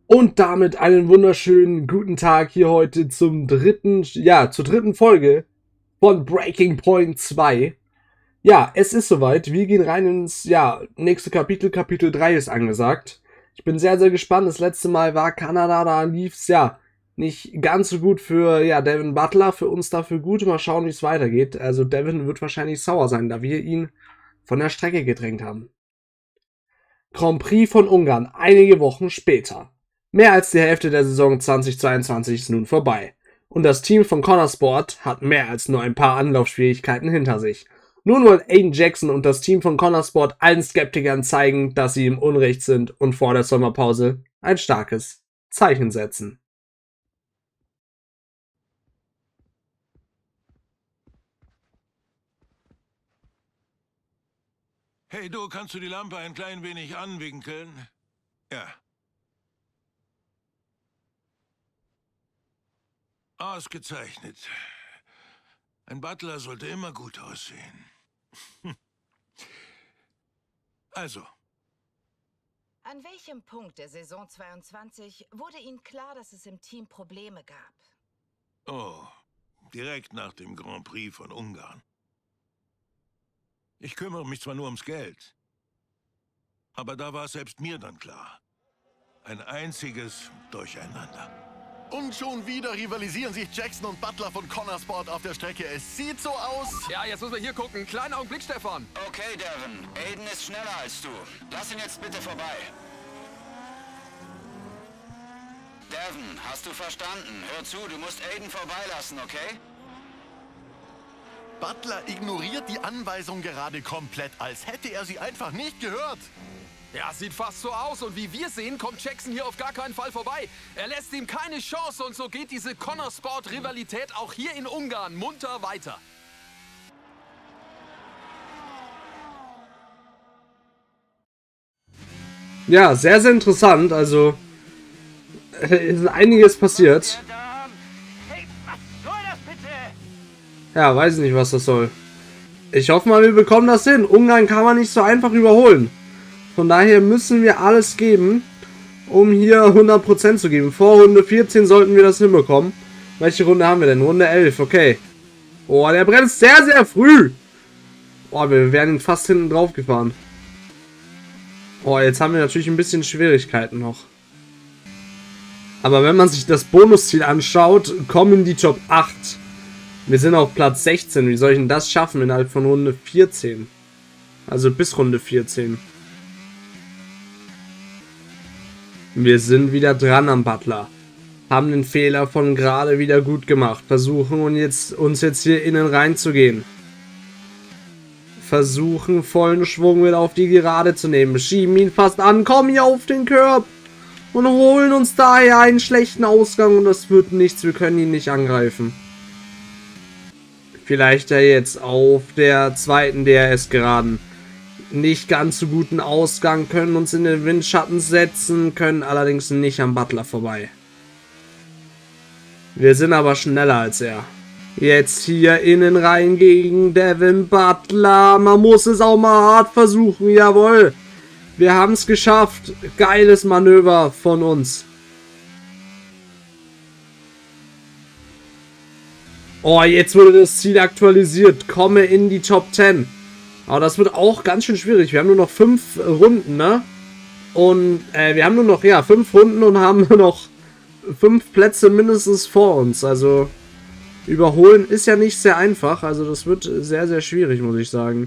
Und damit einen wunderschönen guten Tag hier heute zur dritten Folge von Breaking Point 2. Ja, es ist soweit. Wir gehen rein ins, nächste Kapitel. Kapitel 3 ist angesagt. Ich bin sehr, sehr gespannt. Das letzte Mal war Kanada, da lief's, nicht ganz so gut für, Devin Butler. Für uns dafür gut. Mal schauen, wie es weitergeht. Also Devin wird wahrscheinlich sauer sein, da wir ihn von der Strecke gedrängt haben. Grand Prix von Ungarn, einige Wochen später. Mehr als die Hälfte der Saison 2022 ist nun vorbei. Und das Team von Connor Sport hat mehr als nur ein paar Anlaufschwierigkeiten hinter sich. Nun wollen Aiden Jackson und das Team von Connor Sport allen Skeptikern zeigen, dass sie im Unrecht sind und vor der Sommerpause ein starkes Zeichen setzen. Hey du, kannst du die Lampe ein klein wenig anwinkeln? Ja. Ausgezeichnet. Ein Butler sollte immer gut aussehen. Also. An welchem Punkt der Saison 22 wurde Ihnen klar, dass es im Team Probleme gab? Oh, direkt nach dem Grand Prix von Ungarn. Ich kümmere mich zwar nur ums Geld, aber da war es selbst mir dann klar. Ein einziges Durcheinander. Und schon wieder rivalisieren sich Jackson und Butler von Connor Sport auf der Strecke. Es sieht so aus. Ja, jetzt müssen wir hier gucken. Kleiner Augenblick, Stefan. Okay, Devin. Aiden ist schneller als du. Lass ihn jetzt bitte vorbei. Devin, hast du verstanden? Hör zu, du musst Aiden vorbeilassen, okay? Butler ignoriert die Anweisung gerade komplett, als hätte er sie einfach nicht gehört. Ja, sieht fast so aus. Und wie wir sehen, kommt Jackson hier auf gar keinen Fall vorbei. Er lässt ihm keine Chance und so geht diese Connor Sport-Rivalität auch hier in Ungarn munter weiter. Ja, sehr, sehr interessant. Also, ist einiges passiert. Hey, was soll das bitte? Ja, weiß nicht, was das soll. Ich hoffe mal, wir bekommen das hin. Ungarn kann man nicht so einfach überholen. Von daher müssen wir alles geben, um hier 100% zu geben. Vor Runde 14 sollten wir das hinbekommen. Welche Runde haben wir denn? Runde 11, okay. Oh, der bremst sehr, sehr früh. Oh, wir wären fast hinten drauf gefahren. Oh, jetzt haben wir natürlich ein bisschen Schwierigkeiten noch. Aber wenn man sich das Bonusziel anschaut, kommen die Top 8. Wir sind auf Platz 16. Wie soll ich denn das schaffen innerhalb von Runde 14? Also bis Runde 14. Wir sind wieder dran am Butler. Haben den Fehler von gerade wieder gut gemacht. Versuchen uns jetzt hier innen reinzugehen. Versuchen vollen Schwung wieder auf die Gerade zu nehmen. Schieben ihn fast an. Kommen hier auf den Curb. Und holen uns daher einen schlechten Ausgang. Und das wird nichts. Wir können ihn nicht angreifen. Vielleicht ja jetzt auf der zweiten DRS-Geraden. Nicht ganz so guten Ausgang, können uns in den Windschatten setzen, können allerdings nicht am Butler vorbei. Wir sind aber schneller als er. Jetzt hier innen rein gegen Devin Butler. Man muss es auch mal hart versuchen, jawohl. Wir haben es geschafft. Geiles Manöver von uns. Oh, jetzt wurde das Ziel aktualisiert. Komme in die Top 10. Aber das wird auch ganz schön schwierig. Wir haben nur noch 5 Runden, ne? Und wir haben nur noch, 5 Runden und haben nur noch 5 Plätze mindestens vor uns. Also überholen ist ja nicht sehr einfach. Also das wird sehr, sehr schwierig, muss ich sagen.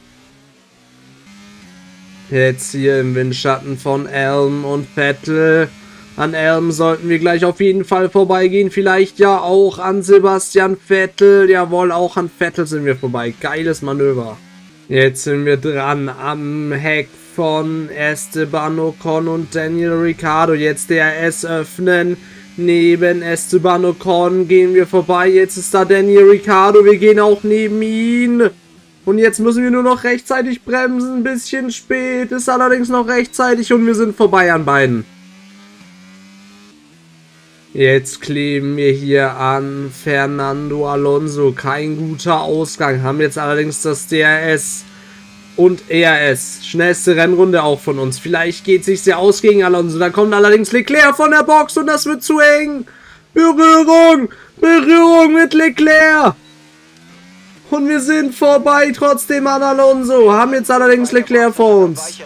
Jetzt hier im Windschatten von Elm und Vettel. An Elm sollten wir gleich auf jeden Fall vorbeigehen. Vielleicht ja auch an Sebastian Vettel. Jawohl, auch an Vettel sind wir vorbei. Geiles Manöver. Jetzt sind wir dran am Heck von Esteban Ocon und Daniel Ricciardo. Jetzt DRS öffnen. Neben Esteban Ocon gehen wir vorbei. Jetzt ist da Daniel Ricciardo. Wir gehen auch neben ihn. Und jetzt müssen wir nur noch rechtzeitig bremsen. Ein bisschen spät. Ist allerdings noch rechtzeitig und wir sind vorbei an beiden. Jetzt kleben wir hier an Fernando Alonso. Kein guter Ausgang. Haben jetzt allerdings das DRS. und ERS. Schnellste Rennrunde auch von uns. Vielleicht geht es sich sehr aus gegen Alonso. Da kommt allerdings Leclerc von der Box und das wird zu eng. Berührung! Berührung mit Leclerc! Und wir sind vorbei trotzdem an Alonso. Haben jetzt allerdings Leclerc vor uns.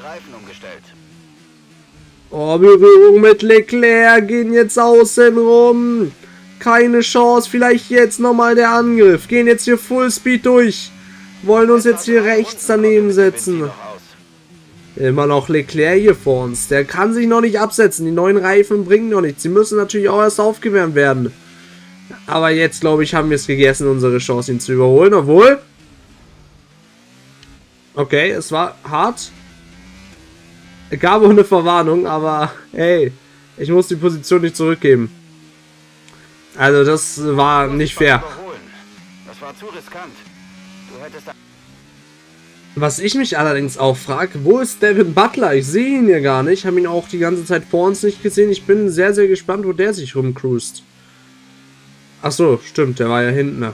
Oh, Berührung mit Leclerc. Gehen jetzt außen rum. Keine Chance. Vielleicht jetzt nochmal der Angriff. Gehen jetzt hier Fullspeed durch. Wollen uns jetzt hier rechts daneben setzen. Immer noch Leclerc hier vor uns. Der kann sich noch nicht absetzen. Die neuen Reifen bringen noch nichts. Sie müssen natürlich auch erst aufgewärmt werden. Aber jetzt, glaube ich, haben wir es gegessen, unsere Chance, ihn zu überholen. Obwohl... Okay, es war hart. Es gab auch eine Verwarnung, aber hey, ich muss die Position nicht zurückgeben. Also das war nicht fair. Das war zu riskant. Du hättest... Was ich mich allerdings auch frage, wo ist Devin Butler? Ich sehe ihn hier gar nicht. Habe ihn auch die ganze Zeit vor uns nicht gesehen. Ich bin sehr, sehr gespannt, wo der sich rumcruist. Ach so, stimmt, der war ja hinten.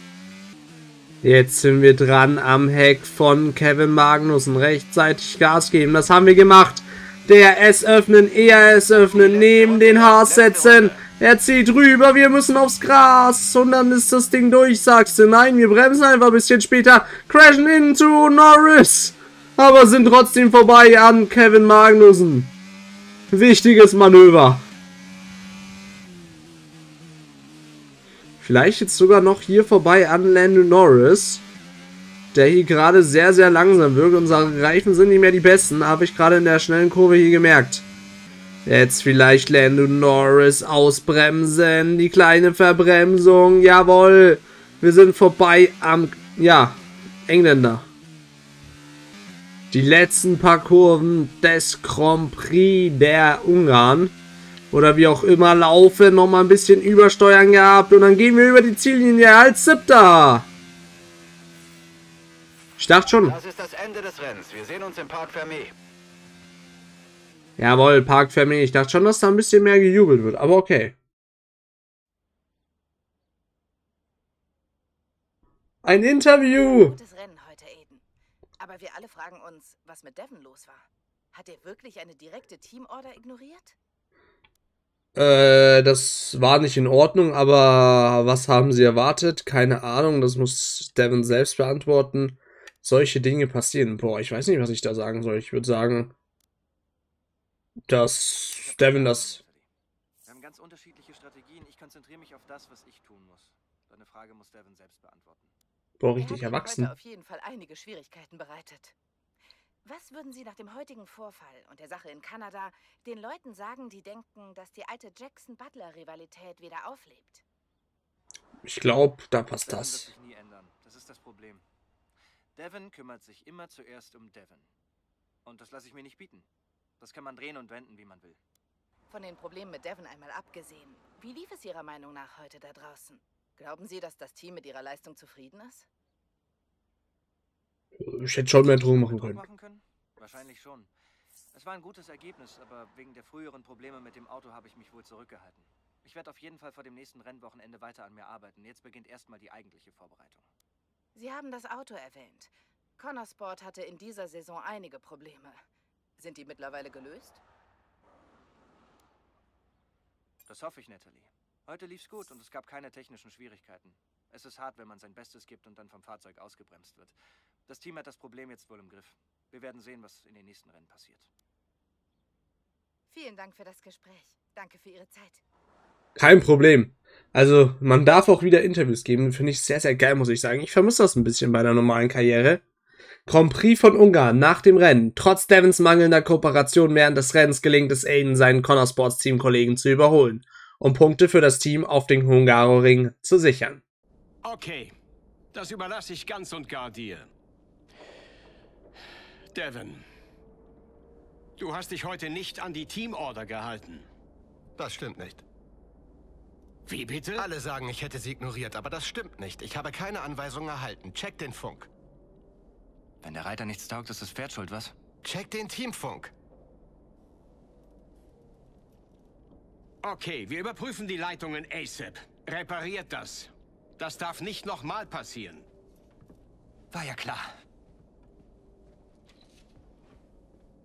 Jetzt sind wir dran am Heck von Kevin Magnussen. Rechtzeitig Gas geben, das haben wir gemacht. DRS öffnen, ERS öffnen, neben den Haas setzen. Er zieht rüber, wir müssen aufs Gras. Und dann ist das Ding durch, sagst du. Nein, wir bremsen einfach ein bisschen später. Crashen into Norris. Aber sind trotzdem vorbei an Kevin Magnussen. Wichtiges Manöver. Vielleicht jetzt sogar noch hier vorbei an Lando Norris. Der hier gerade sehr, sehr langsam wirkt. Unsere Reifen sind nicht mehr die besten. Habe ich gerade in der schnellen Kurve hier gemerkt. Jetzt vielleicht Lando Norris ausbremsen. Die kleine Verbremsung. Jawohl. Wir sind vorbei am, ja, Engländer. Die letzten paar Kurven des Grand Prix der Ungarn. Oder wie auch immer laufen. Nochmal ein bisschen übersteuern gehabt. Und dann gehen wir über die Ziellinie als 7. Ich dachte schon. Das ist das Ende des Rennens. Wir sehen uns im Parc Fermé. Jawohl, Parc Fermé. Ich dachte schon, dass da ein bisschen mehr gejubelt wird. Aber okay. Ein Interview. Gutes Rennen heute, Aiden. Aber wir alle fragen uns, was mit Devin los war. Hat er wirklich eine direkte Teamorder ignoriert? Das war nicht in Ordnung, aber was haben sie erwartet? Keine Ahnung, das muss Devin selbst beantworten. Solche Dinge passieren. Boah, ich weiß nicht, was ich da sagen soll. Ich würde sagen, dass Devin das... Wir haben ganz unterschiedliche Strategien. Ich konzentriere mich auf das, was ich tun muss. Deine Frage muss Devin selbst beantworten. Boah, richtig erwachsen. Er hat Ihnen heute auf jeden Fall einige Schwierigkeiten bereitet. Was würden Sie nach dem heutigen Vorfall und der Sache in Kanada den Leuten sagen, die denken, dass die alte Jackson-Butler-Rivalität wieder auflebt? Ich glaube, da passt Devin das. wird sich nie ändern. Das ist das Problem. Devin kümmert sich immer zuerst um Devin. Und das lasse ich mir nicht bieten. Das kann man drehen und wenden, wie man will. Von den Problemen mit Devin einmal abgesehen, wie lief es Ihrer Meinung nach heute da draußen? Glauben Sie, dass das Team mit Ihrer Leistung zufrieden ist? Ich hätte schon mehr Druck machen können. Wahrscheinlich schon. Es war ein gutes Ergebnis, aber wegen der früheren Probleme mit dem Auto habe ich mich wohl zurückgehalten. Ich werde auf jeden Fall vor dem nächsten Rennwochenende weiter an mir arbeiten. Jetzt beginnt erstmal die eigentliche Vorbereitung. Sie haben das Auto erwähnt. Connorsport hatte in dieser Saison einige Probleme. Sind die mittlerweile gelöst? Das hoffe ich, Natalie. Heute lief's gut und es gab keine technischen Schwierigkeiten. Es ist hart, wenn man sein Bestes gibt und dann vom Fahrzeug ausgebremst wird. Das Team hat das Problem jetzt wohl im Griff. Wir werden sehen, was in den nächsten Rennen passiert. Vielen Dank für das Gespräch. Danke für Ihre Zeit. Kein Problem. Also, man darf auch wieder Interviews geben. Finde ich sehr, sehr geil, muss ich sagen. Ich vermisse das ein bisschen bei der normalen Karriere. Grand Prix von Ungarn nach dem Rennen. Trotz Devins mangelnder Kooperation während des Rennens gelingt es Aiden, seinen Connorsports-Teamkollegen zu überholen, um Punkte für das Team auf den Hungaroring zu sichern. Okay, das überlasse ich ganz und gar dir. Devin, du hast dich heute nicht an die Teamorder gehalten. Das stimmt nicht. Wie bitte? Alle sagen, ich hätte sie ignoriert, aber das stimmt nicht. Ich habe keine Anweisung erhalten. Check den Funk. Wenn der Reiter nichts taugt, ist das Pferd schuld, was? Check den Teamfunk. Okay, wir überprüfen die Leitungen ASAP. Repariert das. Das darf nicht nochmal passieren. War ja klar.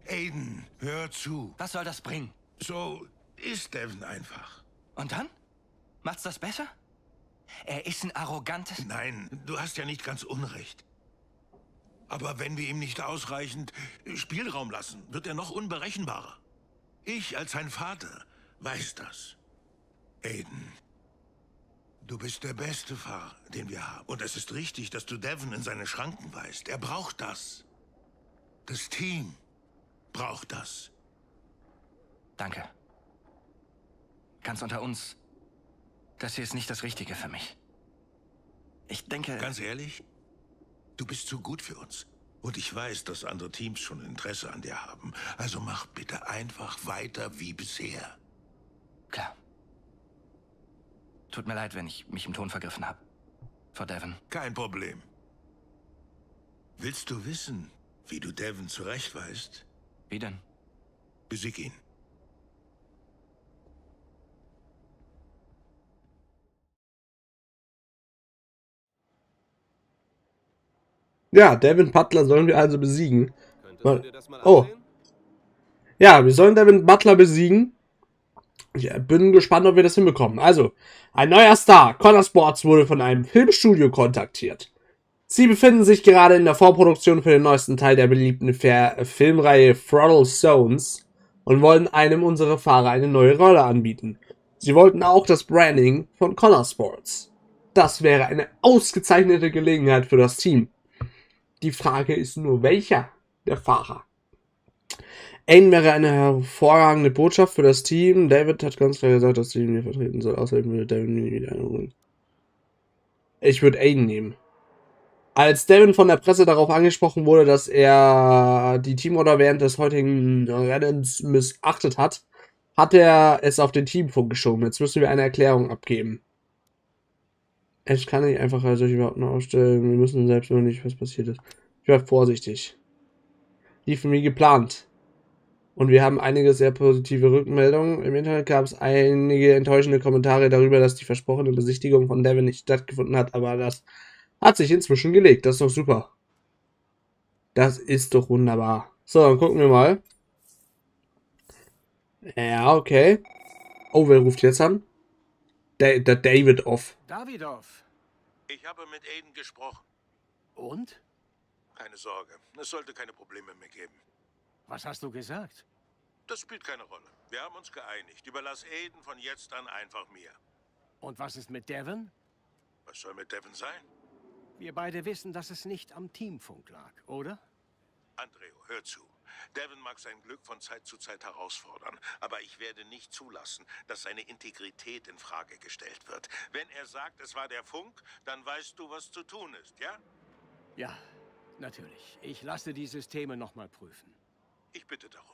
Aiden, hör zu. Was soll das bringen? So ist Devon einfach. Und dann? Macht's das besser? Er ist ein arrogantes... Nein, du hast ja nicht ganz unrecht. Aber wenn wir ihm nicht ausreichend Spielraum lassen, wird er noch unberechenbarer. Ich als sein Vater weiß das. Aiden, du bist der beste Fahrer, den wir haben. Und es ist richtig, dass du Devon in seine Schranken weist. Er braucht das. Das Team braucht das. Danke. Ganz unter uns, das hier ist nicht das Richtige für mich. Ich denke... Ganz ehrlich, du bist zu gut für uns. Und ich weiß, dass andere Teams schon Interesse an dir haben. Also mach bitte einfach weiter wie bisher. Klar. Tut mir leid, wenn ich mich im Ton vergriffen habe. Vor Devon. Kein Problem. Willst du wissen, wie du Devon zurechtweist? Wie denn? Besieg ihn. Ja, Devon Butler sollen wir also besiegen. Oh. Ja, wir sollen Devon Butler besiegen. Ich bin gespannt, ob wir das hinbekommen. Also, ein neuer Star, Connor Sports, wurde von einem Filmstudio kontaktiert. Sie befinden sich gerade in der Vorproduktion für den neuesten Teil der beliebten Filmreihe Throttle Zones und wollen einem unserer Fahrer eine neue Rolle anbieten. Sie wollten auch das Branding von Connor Sports. Das wäre eine ausgezeichnete Gelegenheit für das Team. Die Frage ist nur, welcher der Fahrer? Aiden wäre eine hervorragende Botschaft für das Team. David hat ganz klar gesagt, dass das Team hier vertreten soll. Außerdem würde Devon nie wieder einholen. Ich würde Aiden nehmen. Als Devon von der Presse darauf angesprochen wurde, dass er die Teamorder während des heutigen Rennens missachtet hat, hat er es auf den Teamfunk geschoben. Jetzt müssen wir eine Erklärung abgeben. Es kann nicht einfach solche Behauptungen aufstellen. Wir müssen selbst noch nicht, was passiert ist. Ich war vorsichtig. Lief wie geplant. Und wir haben einige sehr positive Rückmeldungen. Im Internet gab es einige enttäuschende Kommentare darüber, dass die versprochene Besichtigung von Devon nicht stattgefunden hat, aber das hat sich inzwischen gelegt. Das ist doch super. Das ist doch wunderbar. So, dann gucken wir mal. Ja, okay. Oh, wer ruft jetzt an? Der Davidoff. Davidoff. Ich habe mit Aiden gesprochen. Und? Keine Sorge, es sollte keine Probleme mehr geben. Was hast du gesagt? Das spielt keine Rolle. Wir haben uns geeinigt. Überlass Aiden von jetzt an einfach mir. Und was ist mit Devon? Was soll mit Devon sein? Wir beide wissen, dass es nicht am Teamfunk lag, oder? Andreo, hör zu. Devon mag sein Glück von Zeit zu Zeit herausfordern, aber ich werde nicht zulassen, dass seine Integrität in Frage gestellt wird. Wenn er sagt, es war der Funk, dann weißt du, was zu tun ist, ja? Ja, natürlich. Ich lasse die Systeme nochmal prüfen. Ich bitte darum.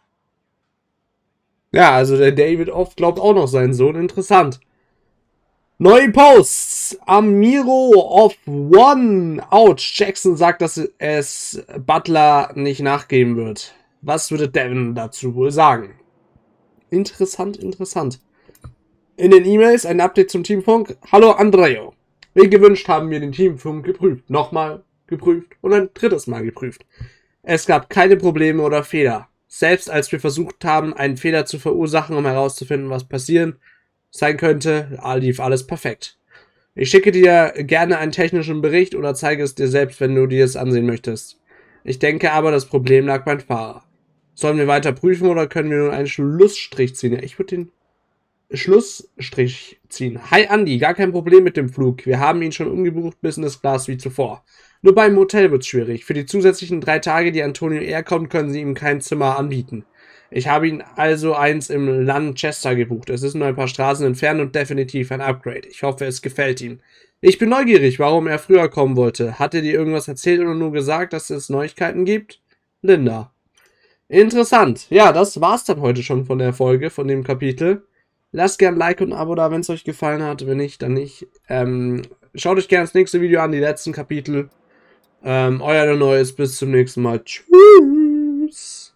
Ja, also der Davidoff glaubt auch noch seinen Sohn. Interessant. Neue Posts. Amiro of One. Ouch. Jackson sagt, dass es Butler nicht nachgeben wird. Was würde Devon dazu wohl sagen? Interessant, interessant. In den E-Mails ein Update zum Teamfunk. Hallo Andreo. Wie gewünscht haben wir den Teamfunk geprüft. Nochmal geprüft und ein drittes Mal geprüft. Es gab keine Probleme oder Fehler. Selbst als wir versucht haben, einen Fehler zu verursachen, um herauszufinden, was passieren sein könnte, lief alles perfekt. Ich schicke dir gerne einen technischen Bericht oder zeige es dir selbst, wenn du dir es ansehen möchtest. Ich denke aber, das Problem lag beim Fahrer. Sollen wir weiter prüfen oder können wir nun einen Schlussstrich ziehen? Ja, ich würde den Schlussstrich ziehen. Hi Andi, gar kein Problem mit dem Flug. Wir haben ihn schon umgebucht, Business Class wie zuvor. Nur beim Hotel wird's schwierig. Für die zusätzlichen 3 Tage, die Antonio Air kommt, können sie ihm kein Zimmer anbieten. Ich habe ihn also eins im Lanchester gebucht. Es ist nur ein paar Straßen entfernt und definitiv ein Upgrade. Ich hoffe, es gefällt ihm. Ich bin neugierig, warum er früher kommen wollte. Hat er dir irgendwas erzählt oder nur gesagt, dass es Neuigkeiten gibt? Linda. Interessant. Ja, das war's dann heute schon von der Folge, von dem Kapitel. Lasst gerne ein Like und ein Abo da, wenn es euch gefallen hat. Wenn nicht, dann nicht. Schaut euch gerne das nächste Video an, die letzten Kapitel. Euer Neues. Bis zum nächsten Mal. Tschüss.